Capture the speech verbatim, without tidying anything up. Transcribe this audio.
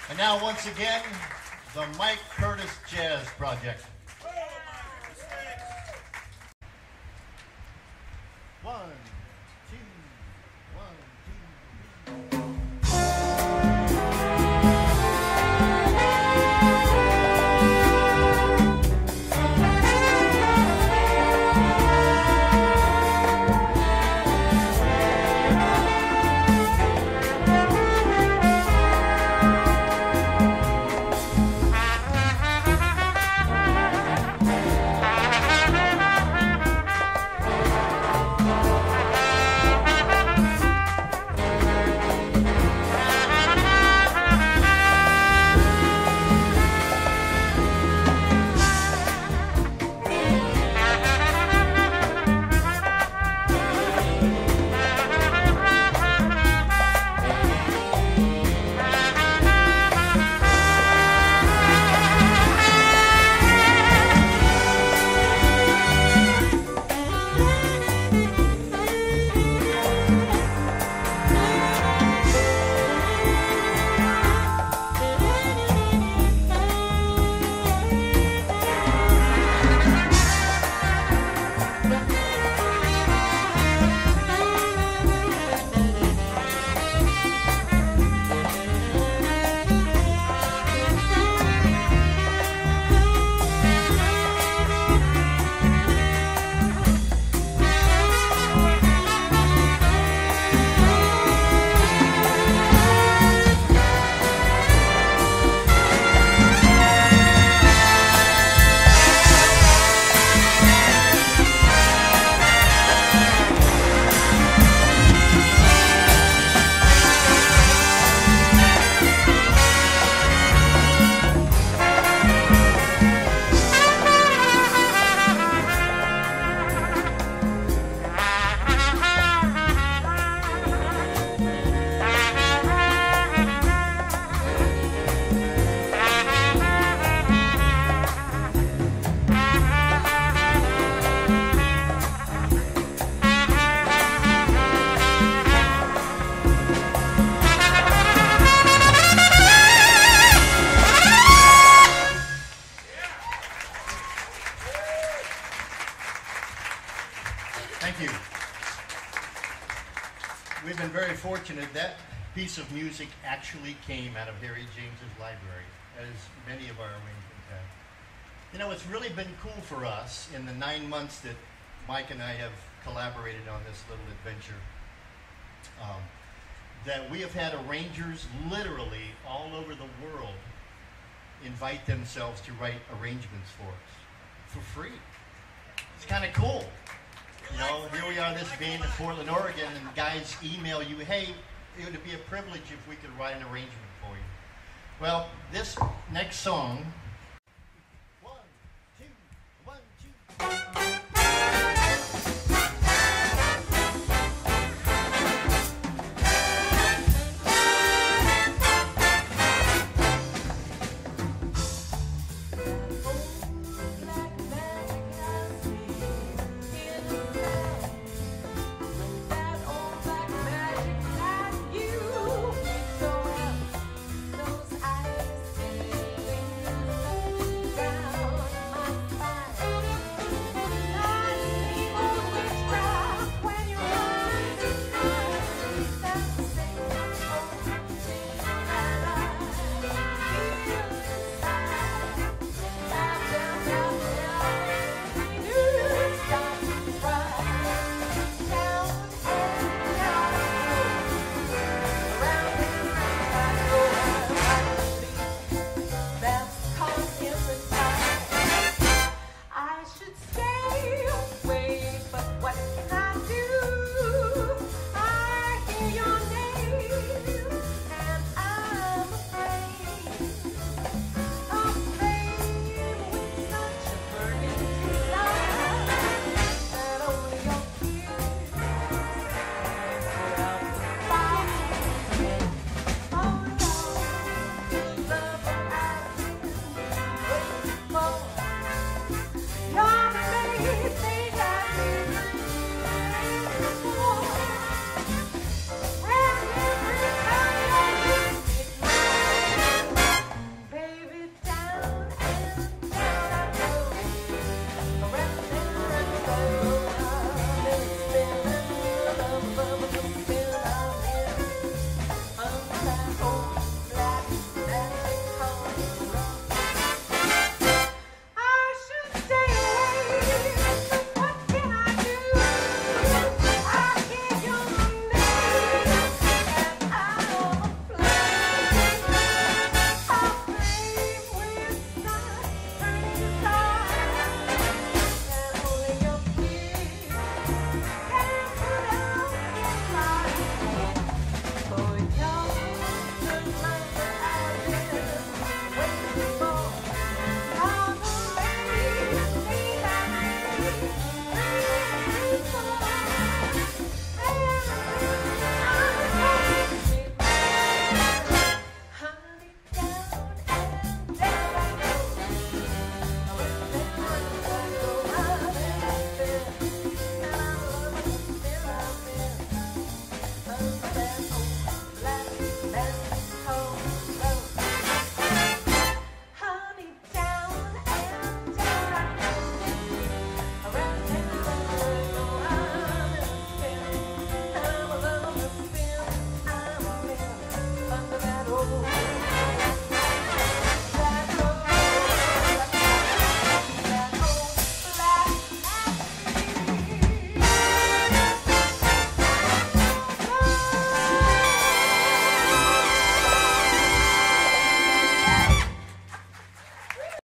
And now, once again, the Mike Curtis Jazz Project. One, two, one, two, three. Thank you. We've been very fortunate. That piece of music actually came out of Harry James's library, as many of our arrangements have. You know, it's really been cool for us in the nine months that Mike and I have collaborated on this little adventure, um, that we have had arrangers literally all over the world invite themselves to write arrangements for us for free. It's kind of cool. You know, here we are, this band in Portland, Oregon, and guys email you, hey, it would be a privilege if we could write an arrangement for you. Well, this next song, one, two, one, two.